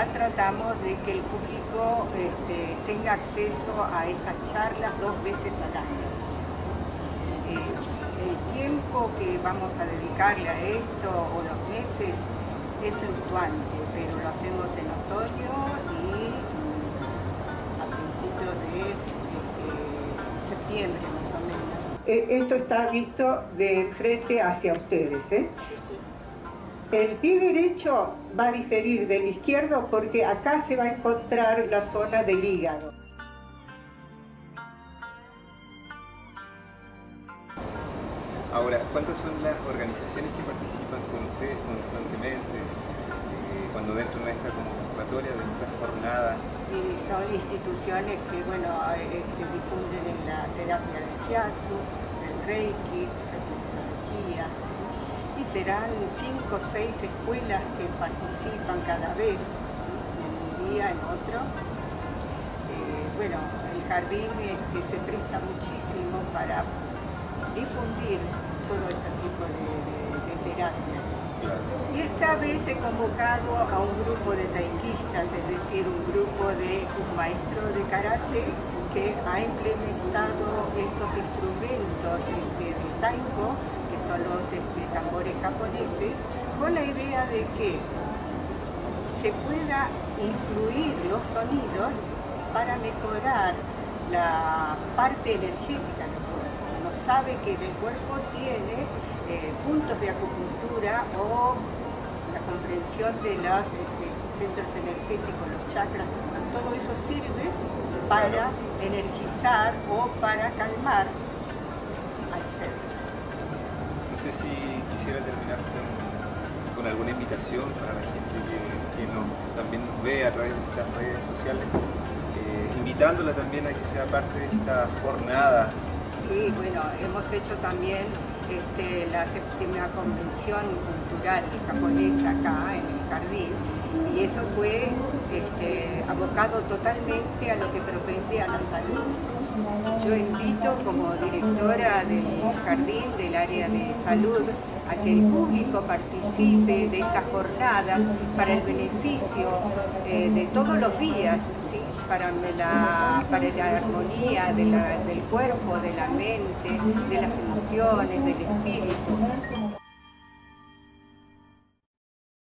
realidad tratamos de que el público tenga acceso a estas charlas 2 veces al año. El tiempo que vamos a dedicarle a esto o los meses es fluctuante, pero lo hacemos en otoño y a principios de septiembre más o menos. Esto está visto de frente hacia ustedes, ¿eh? El pie derecho va a diferir del izquierdo porque acá se va a encontrar la zona del hígado. Ahora, ¿cuántas son las organizaciones que participan con ustedes constantemente cuando dentro de esta convocatoria, de esta jornada? Son instituciones que, bueno, difunden en la terapia del shiatsu, del reiki, reflexología, y serán 5 o 6 escuelas que participan cada vez, en un día, en otro. Bueno, el jardín se presta muchísimo para difundir todo este tipo de terapias. Claro. Y esta vez he convocado a un grupo de taikistas, es decir, un grupo de un maestro de karate que ha implementado estos instrumentos de taiko, que son los tambores japoneses, con la idea de que se pueda incluir los sonidos para mejorar la parte energética del cuerpo. Uno sabe que el cuerpo tiene puntos de acupuntura o la comprensión de los centros energéticos, los chakras, todo eso sirve para energizar o para calmar al ser. No sé si quisiera terminar con alguna invitación para la gente que también nos ve a través de estas redes sociales, invitándola también a que sea parte de esta jornada. Sí, bueno, hemos hecho también la 7ª convención cultural japonesa acá en el jardín, y eso fue abocado totalmente a lo que propende a la salud. Yo invito como directora del jardín, del área de salud, a que el público participe de estas jornadas para el beneficio de todos los días, ¿sí? para la armonía del cuerpo, de la mente, de las emociones, del espíritu.